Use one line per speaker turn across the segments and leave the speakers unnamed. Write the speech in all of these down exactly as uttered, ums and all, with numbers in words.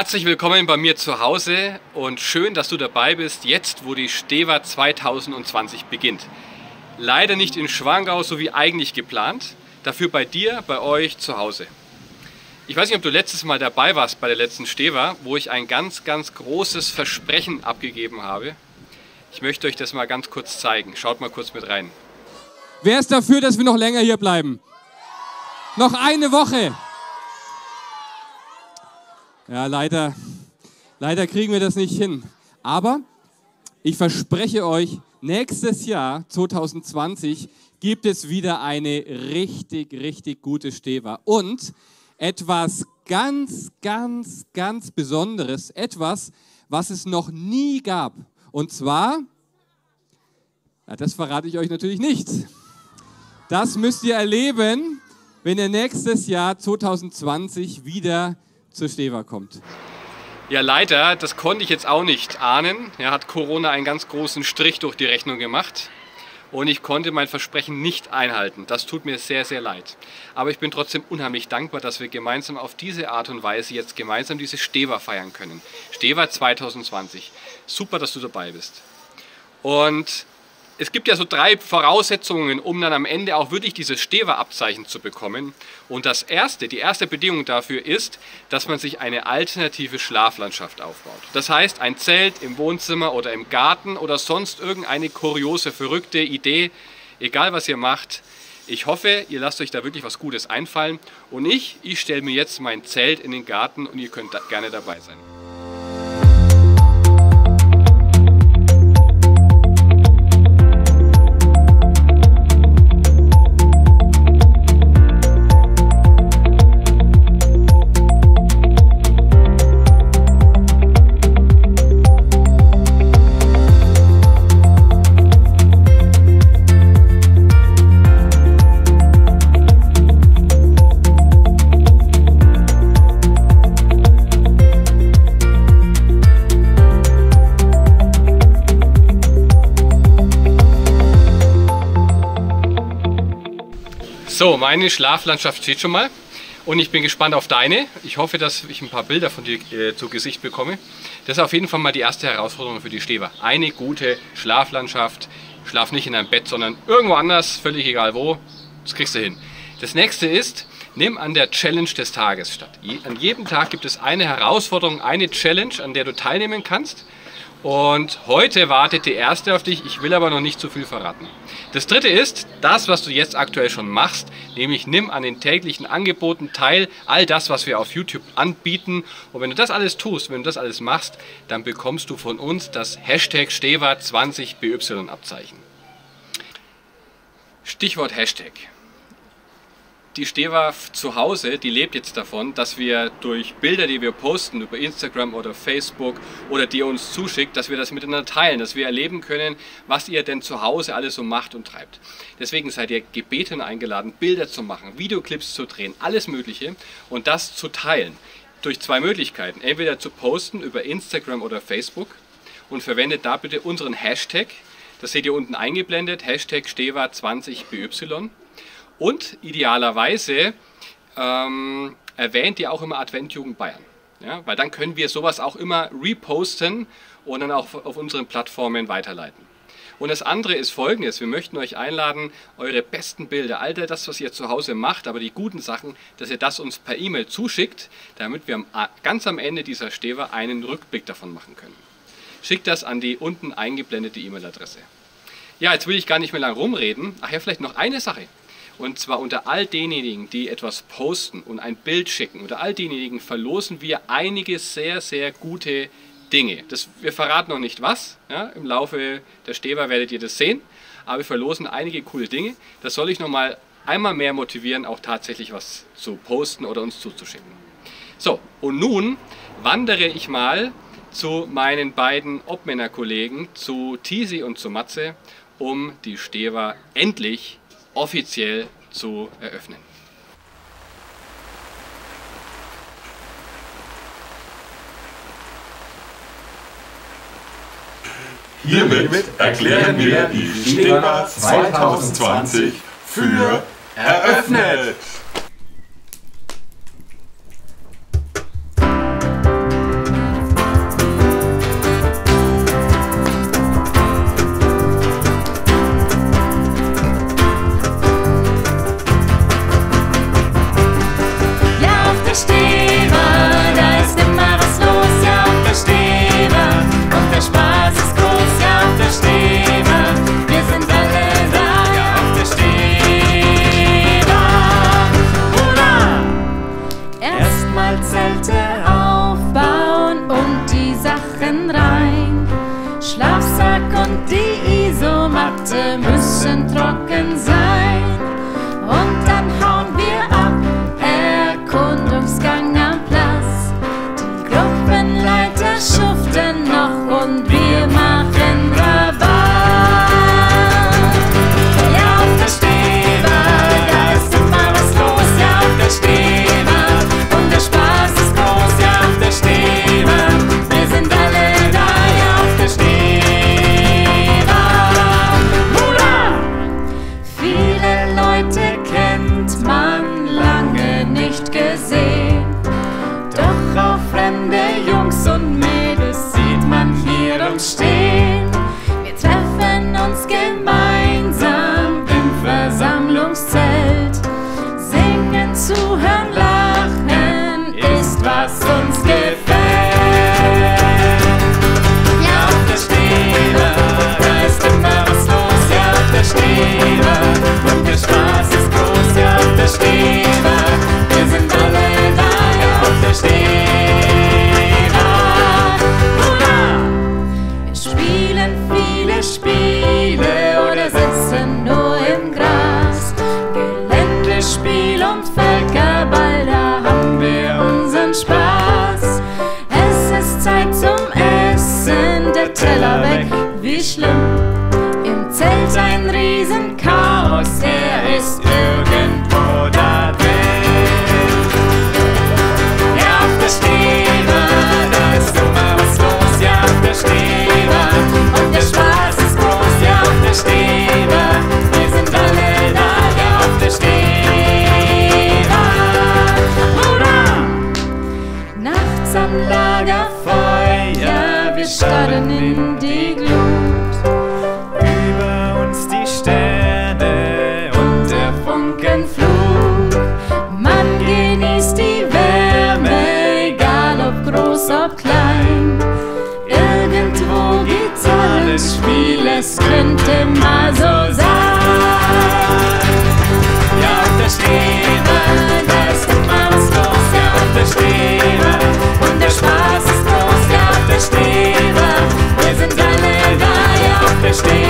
Herzlich willkommen bei mir zu Hause und schön, dass du dabei bist, jetzt wo die Stewa zweitausendzwanzig beginnt. Leider nicht in Schwangau, so wie eigentlich geplant, dafür bei dir, bei euch zu Hause. Ich weiß nicht, ob du letztes Mal dabei warst bei der letzten Stewa, wo ich ein ganz, ganz großes Versprechen abgegeben habe. Ich möchte euch das mal ganz kurz zeigen. Schaut mal kurz mit rein.
Wer ist dafür, dass wir noch länger hier bleiben? Noch eine Woche. Ja, leider, leider kriegen wir das nicht hin. Aber ich verspreche euch, nächstes Jahr, zweitausendzwanzig, gibt es wieder eine richtig, richtig gute Stewa. Und etwas ganz, ganz, ganz Besonderes. Etwas, was es noch nie gab. Und zwar, ja, das verrate ich euch natürlich nicht. Das müsst ihr erleben, wenn ihr nächstes Jahr zweitausendzwanzig wieder zur Stewa kommt.
Ja, leider, das konnte ich jetzt auch nicht ahnen. Ja, hat Corona einen ganz großen Strich durch die Rechnung gemacht und ich konnte mein Versprechen nicht einhalten. Das tut mir sehr, sehr leid. Aber ich bin trotzdem unheimlich dankbar, dass wir gemeinsam auf diese Art und Weise jetzt gemeinsam diese Stewa feiern können. Stewa zweitausendzwanzig. Super, dass du dabei bist. Und es gibt ja so drei Voraussetzungen, um dann am Ende auch wirklich dieses Stewa-Abzeichen zu bekommen. Und das erste, die erste Bedingung dafür ist, dass man sich eine alternative Schlaflandschaft aufbaut. Das heißt, ein Zelt im Wohnzimmer oder im Garten oder sonst irgendeine kuriose, verrückte Idee, egal was ihr macht. Ich hoffe, ihr lasst euch da wirklich was Gutes einfallen. Und ich, ich stelle mir jetzt mein Zelt in den Garten und ihr könnt da gerne dabei sein. So, meine Schlaflandschaft steht schon mal und ich bin gespannt auf deine. Ich hoffe, dass ich ein paar Bilder von dir äh, zu Gesicht bekomme. Das ist auf jeden Fall mal die erste Herausforderung für die Stewa. Eine gute Schlaflandschaft. Schlaf nicht in einem Bett, sondern irgendwo anders, völlig egal wo. Das kriegst du hin. Das nächste ist, nimm an der Challenge des Tages statt. Je, an jedem Tag gibt es eine Herausforderung, eine Challenge, an der du teilnehmen kannst. Und heute wartet die erste auf dich, ich will aber noch nicht zu viel verraten. Das dritte ist, das, was du jetzt aktuell schon machst, nämlich nimm an den täglichen Angeboten teil, all das, was wir auf YouTube anbieten. Und wenn du das alles tust, wenn du das alles machst, dann bekommst du von uns das Hashtag Stewa zwanzig B Y Abzeichen. Stichwort Hashtag. Die Stewa zu Hause, die lebt jetzt davon, dass wir durch Bilder, die wir posten über Instagram oder Facebook oder die ihr uns zuschickt, dass wir das miteinander teilen, dass wir erleben können, was ihr denn zu Hause alles so macht und treibt. Deswegen seid ihr gebeten und eingeladen, Bilder zu machen, Videoclips zu drehen, alles Mögliche und das zu teilen. Durch zwei Möglichkeiten. Entweder zu posten über Instagram oder Facebook und verwendet da bitte unseren Hashtag. Das seht ihr unten eingeblendet, Hashtag Stewa zwanzig B Y. Und idealerweise ähm, erwähnt ihr auch immer Adventjugend Bayern. Ja? Weil dann können wir sowas auch immer reposten und dann auch auf unseren Plattformen weiterleiten. Und das andere ist Folgendes, wir möchten euch einladen, eure besten Bilder, all das, was ihr zu Hause macht, aber die guten Sachen, dass ihr das uns per E-Mail zuschickt, damit wir ganz am Ende dieser Stewa einen Rückblick davon machen können. Schickt das an die unten eingeblendete E-Mail-Adresse. Ja, jetzt will ich gar nicht mehr lang rumreden. Ach ja, vielleicht noch eine Sache. Und zwar unter all denjenigen, die etwas posten und ein Bild schicken, unter all denjenigen verlosen wir einige sehr, sehr gute Dinge. Das, wir verraten noch nicht was, ja, im Laufe der Stewa werdet ihr das sehen, aber wir verlosen einige coole Dinge. Das soll ich nochmal einmal mehr motivieren, auch tatsächlich was zu posten oder uns zuzuschicken. So, und nun wandere ich mal zu meinen beiden Obmännerkollegen, zu Tisi und zu Matze, um die Stewa endlich offiziell zu eröffnen.
Hiermit erklären wir die Stewa zweitausendzwanzig für eröffnet!
Lack und die Isomatte müssen trocken sein. Und dann hauen wir ab, Erkundungsgang am Platz. Die Gruppenleiter schuften noch und wir machen Rabatt. Ja, auf der Steber, da ist immer was los. Ja, auf der Steber, und der Spaß ist groß. Ja, auf der Steber, wir sind alle da. Ja, auf der Steber, hurra! Viele Leute kennt man lange nicht gesehen. Doch auch fremde Jungs und Mädels sieht man hier uns stehen. Wir treffen uns gemeinsam im Versammlungszelt. Singen, zuhören, lachen ist, was uns gefällt. Ja, auf der Steber, da ist immer was los. Ja, auf der Steber, und der Spaß ist groß. Ja, auf der Steber, wir sind alle da. Ja, auf der Steber, hurra! Wir spielen viele Spiele oder sitzen nur im Gras. Geländespiel und Völkerball, da haben wir unseren Spaß. Es ist Zeit zum Essen, der Teller weg, wie schlimm. Im Zelt ein Riesenchaos, er ist irgendwo da drin. Ja, auf der Steber, da ist immer was los. Ja, auf der Steber, und der Spaß ist groß. Ja, auf der Steber, wir sind alle da. Ja, auf der Steber, hurra! Nachts am Lagerfeuer, wir starren in die Glut. Über uns die Sterne und der Funkenflug. Man genießt die Wärme, egal ob groß, ob klein. Irgendwo gibt's alles Spiel, es könnte mal so sein. Ja, auf der Steber, da ist immer was los. Ja, auf der Steber, und der Spaß ist groß. Ja, auf der Steber, wir sind alle da. Ja, auf der Steber,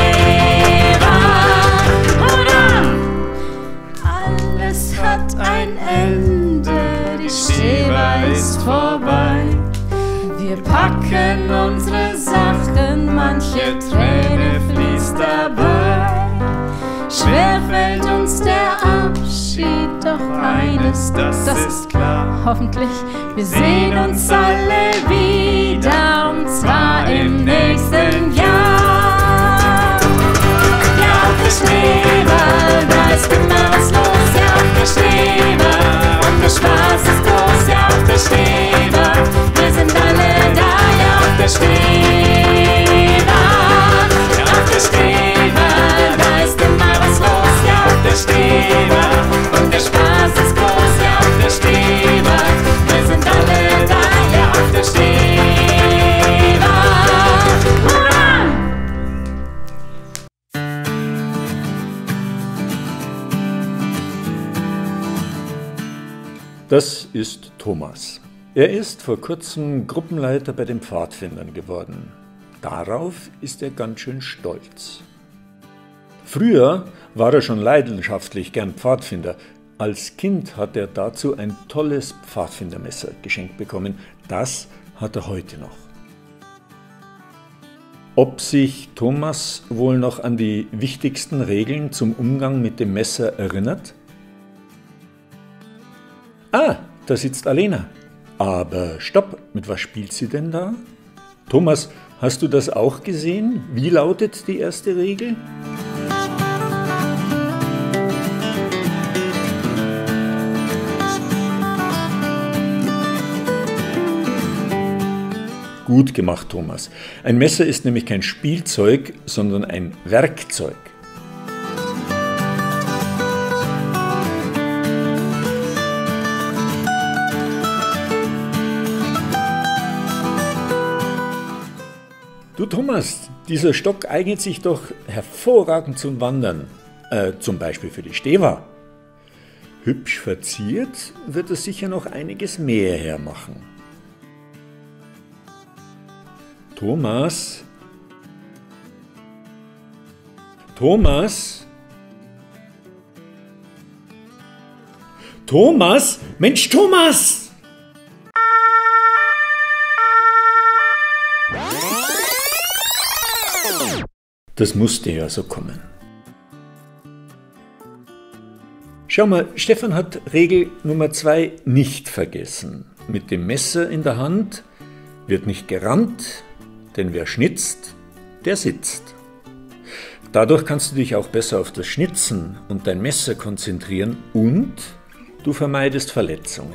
hurra! Alles hat ein Ende, die Steber ist vorbei. Wir packen unsere Sachen, manche Träne fließt dabei. Schwer fällt uns der Abschied, doch eines, das, das ist klar. Hoffentlich, wir sehen uns alle wieder, und zwar im nächsten Jahr. Ja, auf der Steber, da ist immer was los. Ja, auf der Steber, und der Spaß ist groß. Ja, auf der Steber, wir sind alle da. Ja, auf der Steber, ja, auf der Steber, da ist immer was los. Ja, auf der Steber, und der Spaß ist groß. Ja, auf der Steber, wir sind alle da. Ja, auf der Steber, hurra!
Das ist Thomas. Er ist vor kurzem Gruppenleiter bei den Pfadfindern geworden. Darauf ist er ganz schön stolz. Früher war er schon leidenschaftlich gern Pfadfinder. Als Kind hat er dazu ein tolles Pfadfindermesser geschenkt bekommen. Das hat er heute noch. Ob sich Thomas wohl noch an die wichtigsten Regeln zum Umgang mit dem Messer erinnert? Ah, da sitzt Alena. Aber stopp, mit was spielt sie denn da? Thomas, hast du das auch gesehen? Wie lautet die erste Regel? Gut gemacht, Thomas. Ein Messer ist nämlich kein Spielzeug, sondern ein Werkzeug. Du Thomas, dieser Stock eignet sich doch hervorragend zum Wandern, äh, zum Beispiel für die Stewa. Hübsch verziert wird es sicher noch einiges mehr hermachen. Thomas, Thomas? Thomas? Mensch, Thomas! Das musste ja so kommen. Schau mal, Stefan hat Regel Nummer zwei nicht vergessen. Mit dem Messer in der Hand wird nicht gerannt, denn wer schnitzt, der sitzt. Dadurch kannst du dich auch besser auf das Schnitzen und dein Messer konzentrieren und du vermeidest Verletzungen.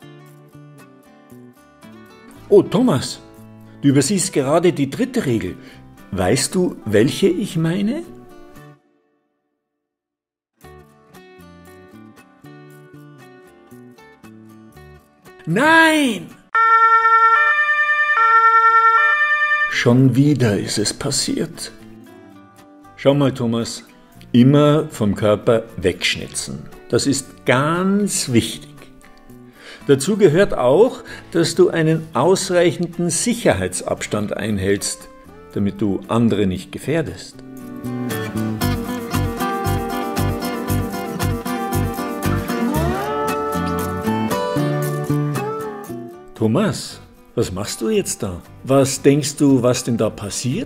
Oh, Thomas, du übersiehst gerade die dritte Regel. Weißt du, welche ich meine? Nein! Schon wieder ist es passiert. Schau mal, Thomas, immer vom Körper wegschnitzen. Das ist ganz wichtig. Dazu gehört auch, dass du einen ausreichenden Sicherheitsabstand einhältst, damit du andere nicht gefährdest. Thomas, was machst du jetzt da? Was denkst du, was denn da passiert?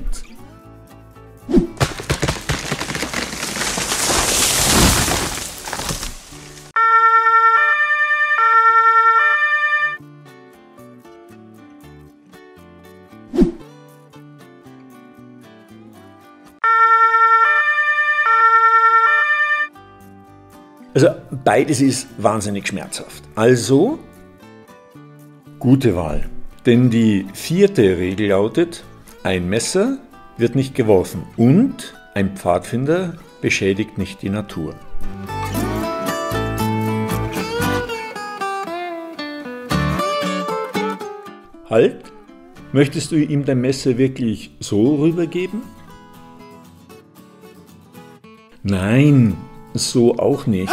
Also beides ist wahnsinnig schmerzhaft. Also gute Wahl. Denn die vierte Regel lautet, ein Messer wird nicht geworfen und ein Pfadfinder beschädigt nicht die Natur. Halt! Möchtest du ihm dein Messer wirklich so rübergeben? Nein, so auch nicht.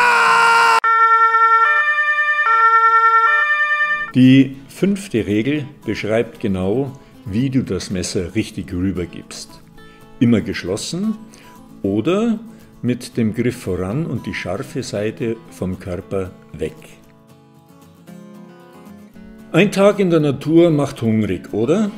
Die fünfte Regel beschreibt genau, wie du das Messer richtig rübergibst. Immer geschlossen oder mit dem Griff voran und die scharfe Seite vom Körper weg. Ein Tag in der Natur macht hungrig, oder?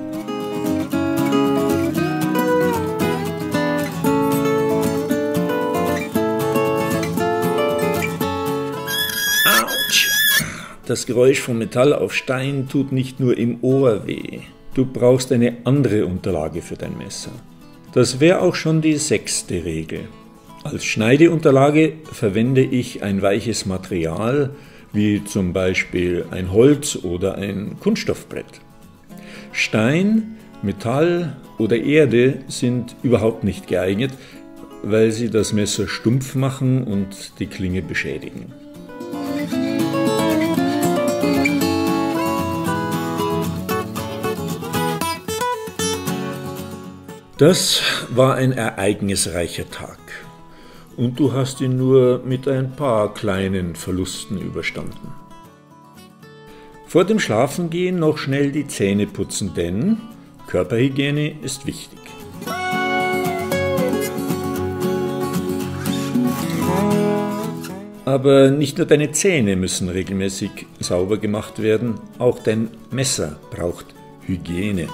Das Geräusch von Metall auf Stein tut nicht nur im Ohr weh. Du brauchst eine andere Unterlage für dein Messer. Das wäre auch schon die sechste Regel. Als Schneideunterlage verwende ich ein weiches Material, wie zum Beispiel ein Holz oder ein Kunststoffbrett. Stein, Metall oder Erde sind überhaupt nicht geeignet, weil sie das Messer stumpf machen und die Klinge beschädigen. Das war ein ereignisreicher Tag und du hast ihn nur mit ein paar kleinen Verlusten überstanden. Vor dem Schlafengehen noch schnell die Zähne putzen, denn Körperhygiene ist wichtig. Aber nicht nur deine Zähne müssen regelmäßig sauber gemacht werden, auch dein Messer braucht Hygiene.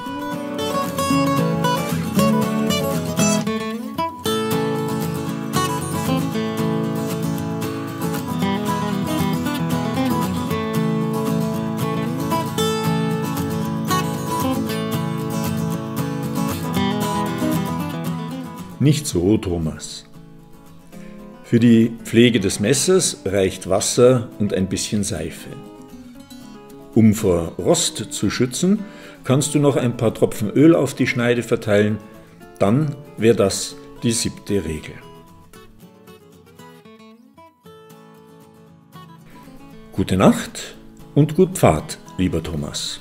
Nicht so, Thomas. Für die Pflege des Messers reicht Wasser und ein bisschen Seife. Um vor Rost zu schützen, kannst du noch ein paar Tropfen Öl auf die Schneide verteilen, dann wäre das die siebte Regel. Gute Nacht und gut Pfad, lieber Thomas.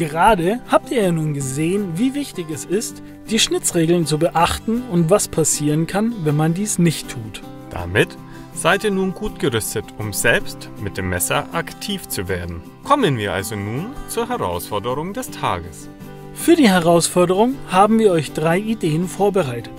Gerade habt ihr ja nun gesehen, wie wichtig es ist, die Schnitzregeln zu beachten und was passieren kann, wenn man dies nicht tut.
Damit seid ihr nun gut gerüstet, um selbst mit dem Messer aktiv zu werden. Kommen wir also nun zur Herausforderung des Tages.
Für die Herausforderung haben wir euch drei Ideen vorbereitet.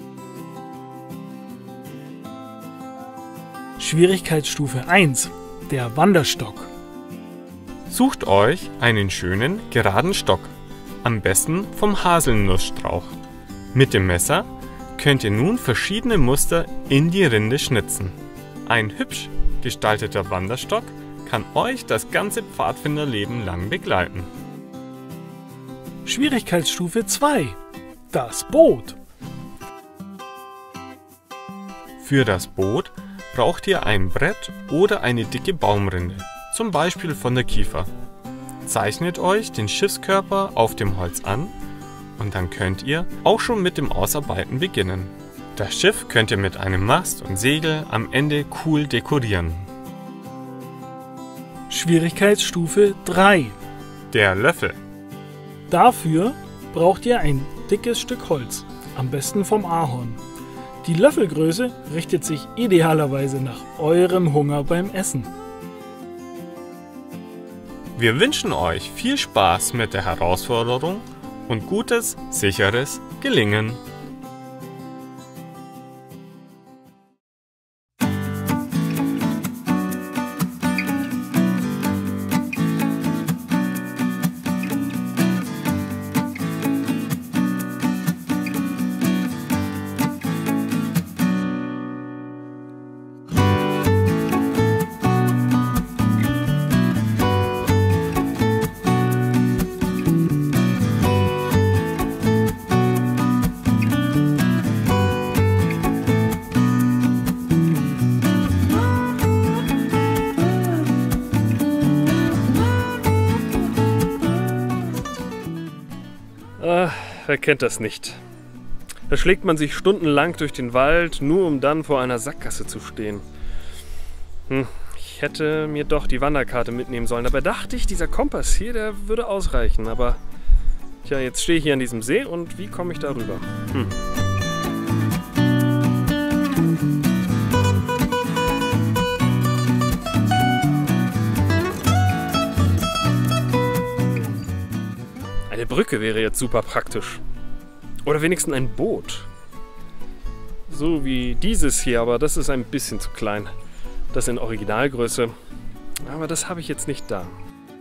Schwierigkeitsstufe eins, der Wanderstock.
Sucht euch einen schönen, geraden Stock, am besten vom Haselnussstrauch. Mit dem Messer könnt ihr nun verschiedene Muster in die Rinde schnitzen. Ein hübsch gestalteter Wanderstock kann euch das ganze Pfadfinderleben lang begleiten.
Schwierigkeitsstufe zwei, das Boot.
Für das Boot braucht ihr ein Brett oder eine dicke Baumrinde, zum Beispiel von der Kiefer. Zeichnet euch den Schiffskörper auf dem Holz an und dann könnt ihr auch schon mit dem Ausarbeiten beginnen. Das Schiff könnt ihr mit einem Mast und Segel am Ende cool dekorieren.
Schwierigkeitsstufe drei,
Der Löffel.
dafür braucht ihr ein dickes Stück Holz, am besten vom Ahorn. Die Löffelgröße richtet sich idealerweise nach eurem Hunger beim Essen.
Wir wünschen euch viel Spaß mit der Herausforderung und gutes, sicheres Gelingen.
Ah, wer kennt das nicht? Da schlägt man sich stundenlang durch den Wald, nur um dann vor einer Sackgasse zu stehen. Hm, ich hätte mir doch die Wanderkarte mitnehmen sollen. Dabei dachte ich, dieser Kompass hier, der würde ausreichen. Aber tja, jetzt stehe ich hier an diesem See und wie komme ich da rüber? Hm. Eine Brücke wäre jetzt super praktisch. Oder wenigstens ein Boot. So wie dieses hier, aber das ist ein bisschen zu klein. Das in Originalgröße. Aber das habe ich jetzt nicht da.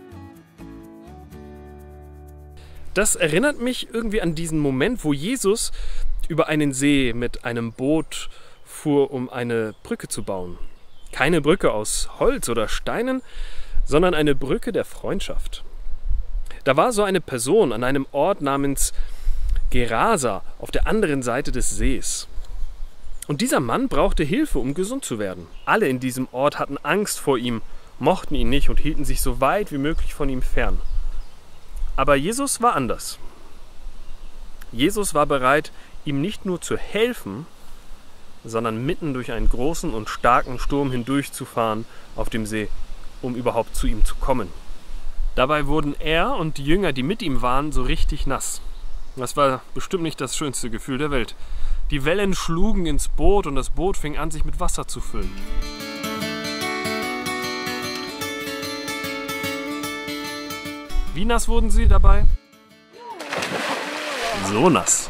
Das erinnert mich irgendwie an diesen Moment, wo Jesus über einen See mit einem Boot fuhr, um eine Brücke zu bauen. Keine Brücke aus Holz oder Steinen, sondern eine Brücke der Freundschaft. Da war so eine Person an einem Ort namens Gerasa auf der anderen Seite des Sees. Und dieser Mann brauchte Hilfe, um gesund zu werden. Alle in diesem Ort hatten Angst vor ihm, mochten ihn nicht und hielten sich so weit wie möglich von ihm fern. Aber Jesus war anders. Jesus war bereit, ihm nicht nur zu helfen, sondern mitten durch einen großen und starken Sturm hindurchzufahren auf dem See, um überhaupt zu ihm zu kommen. Dabei wurden er und die Jünger, die mit ihm waren, so richtig nass. Das war bestimmt nicht das schönste Gefühl der Welt. Die Wellen schlugen ins Boot und das Boot fing an, sich mit Wasser zu füllen. Wie nass wurden sie dabei? So nass.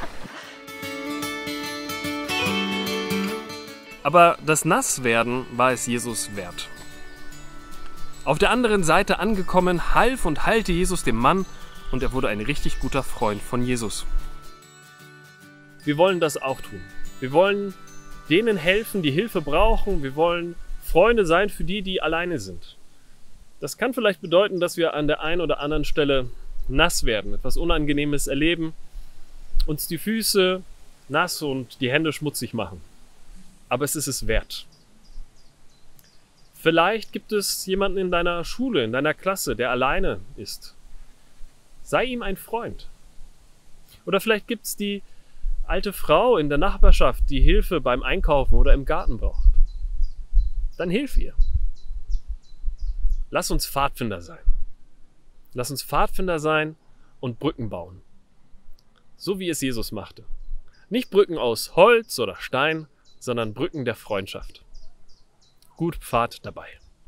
Aber das Nasswerden war es Jesus wert. Auf der anderen Seite angekommen, half und heilte Jesus dem Mann und er wurde ein richtig guter Freund von Jesus. Wir wollen das auch tun. Wir wollen denen helfen, die Hilfe brauchen. Wir wollen Freunde sein für die, die alleine sind. Das kann vielleicht bedeuten, dass wir an der einen oder anderen Stelle nass werden, etwas Unangenehmes erleben, uns die Füße nass und die Hände schmutzig machen. Aber es ist es wert. Vielleicht gibt es jemanden in deiner Schule, in deiner Klasse, der alleine ist. Sei ihm ein Freund. Oder vielleicht gibt es die alte Frau in der Nachbarschaft, die Hilfe beim Einkaufen oder im Garten braucht. Dann hilf ihr. Lass uns Pfadfinder sein. Lass uns Pfadfinder sein und Brücken bauen. So wie es Jesus machte. Nicht Brücken aus Holz oder Stein, sondern Brücken der Freundschaft. Gut Pfad dabei.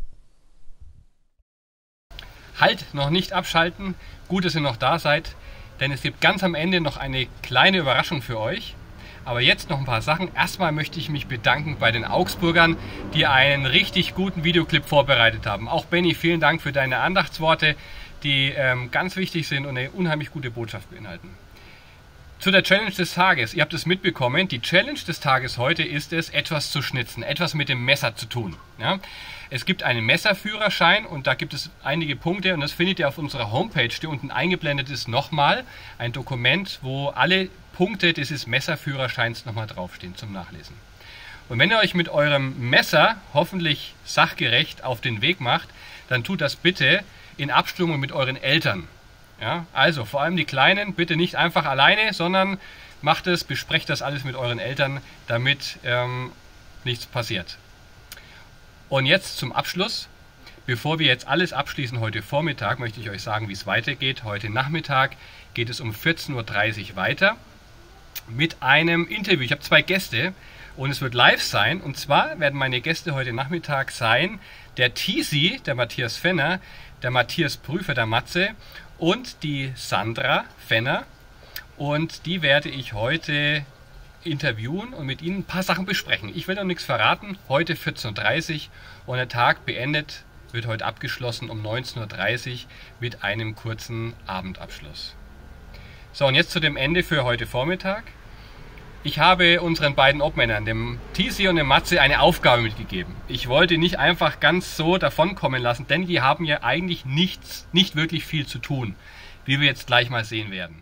Halt, noch nicht abschalten. Gut, dass ihr noch da seid, denn es gibt ganz am Ende noch eine kleine Überraschung für euch. Aber jetzt noch ein paar Sachen. Erstmal möchte ich mich bedanken bei den Augsburgern, die einen richtig guten Videoclip vorbereitet haben. Auch Benny, vielen Dank für deine Andachtsworte, die ähm, ganz wichtig sind und eine unheimlich gute Botschaft beinhalten. Zu der Challenge des Tages. Ihr habt es mitbekommen, die Challenge des Tages heute ist es, etwas zu schnitzen, etwas mit dem Messer zu tun. Ja? Es gibt einen Messerführerschein und da gibt es einige Punkte und das findet ihr auf unserer Homepage, die unten eingeblendet ist, nochmal. Ein Dokument, wo alle Punkte dieses Messerführerscheins nochmal draufstehen zum Nachlesen. Und wenn ihr euch mit eurem Messer hoffentlich sachgerecht auf den Weg macht, dann tut das bitte in Abstimmung mit euren Eltern. Ja, also vor allem die Kleinen, bitte nicht einfach alleine, sondern macht es, besprecht das alles mit euren Eltern, damit ähm, nichts passiert. Und jetzt zum Abschluss. Bevor wir jetzt alles abschließen heute Vormittag, möchte ich euch sagen, wie es weitergeht. Heute Nachmittag geht es um vierzehn Uhr dreißig weiter mit einem Interview. Ich habe zwei Gäste und es wird live sein. Und zwar werden meine Gäste heute Nachmittag sein der Tisi, der Matthias Fenner, der Matthias Prüfer, der Matze und die Sandra Fenner. Und die werde ich heute interviewen und mit ihnen ein paar Sachen besprechen. Ich will noch nichts verraten. Heute vierzehn Uhr dreißig und der Tag beendet, wird heute abgeschlossen um neunzehn Uhr dreißig mit einem kurzen Abendabschluss. So, und jetzt zu dem Ende für heute Vormittag. Ich habe unseren beiden Obmännern, dem Tisi und dem Matze, eine Aufgabe mitgegeben. Ich wollte nicht einfach ganz so davonkommen lassen, denn die haben ja eigentlich nichts, nicht wirklich viel zu tun, wie wir jetzt gleich mal sehen werden.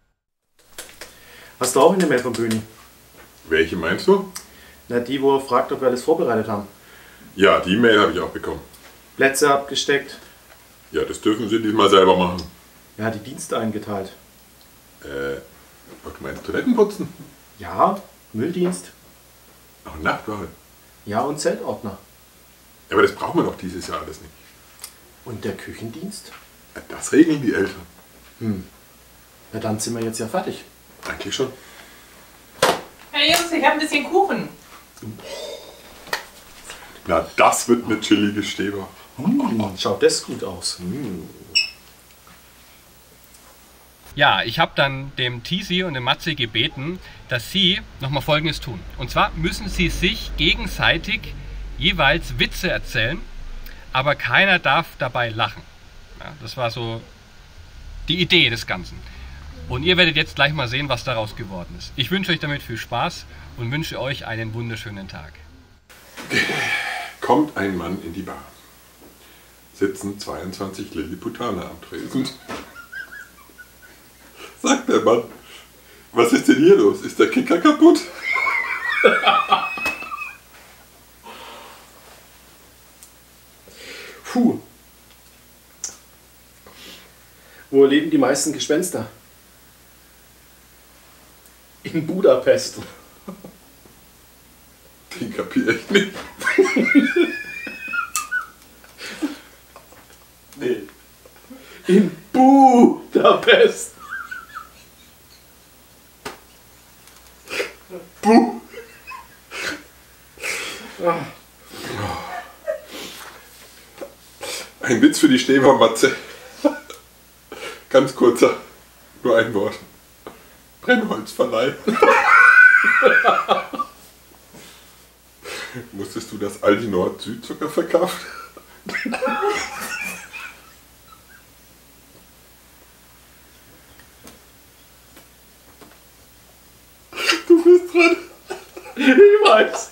Hast du auch eine Mail von Böni?
Welche meinst du?
Na, die, wo er fragt, ob wir alles vorbereitet haben.
Ja, die Mail habe ich auch bekommen.
Plätze abgesteckt.
Ja, das dürfen sie diesmal selber machen.
Ja, die Dienste eingeteilt.
Äh, du meinst Toilettenputzen?
Ja, Mülldienst.
Auch Nachtwache.
Ja, und Zeltordner.
Ja, aber das brauchen wir doch dieses Jahr alles nicht.
Und der Küchendienst?
Ja, das regeln die Eltern.
Hm. Na, dann sind wir jetzt ja fertig.
Eigentlich schon.
Hey Jungs, ich habe ein bisschen Kuchen.
Na, das wird eine chillige Stäbe.
Hm, schaut das gut aus. Hm.
Ja, ich habe dann dem Tisi und dem Matze gebeten, dass sie nochmal Folgendes tun. Und zwar müssen sie sich gegenseitig jeweils Witze erzählen, aber keiner darf dabei lachen. Ja, das war so die Idee des Ganzen. Und ihr werdet jetzt gleich mal sehen, was daraus geworden ist. Ich wünsche euch damit viel Spaß und wünsche euch einen wunderschönen Tag.
Kommt ein Mann in die Bar. Sitzen zweiundzwanzig Lilliputaner am Tresen. Sagt der Mann, was ist denn hier los? Ist der Kicker kaputt?
Puh. Wo leben die meisten Gespenster? In Budapest.
Den kapier ich nicht.
Nee. In Budapest.
Buh. Ein Witz für die Schneebermatze. Ganz kurzer, nur ein Wort. Brennholzverleih. Musstest du das Aldi Nord Südzucker verkaufen?
Du bist dran. Ich weiß.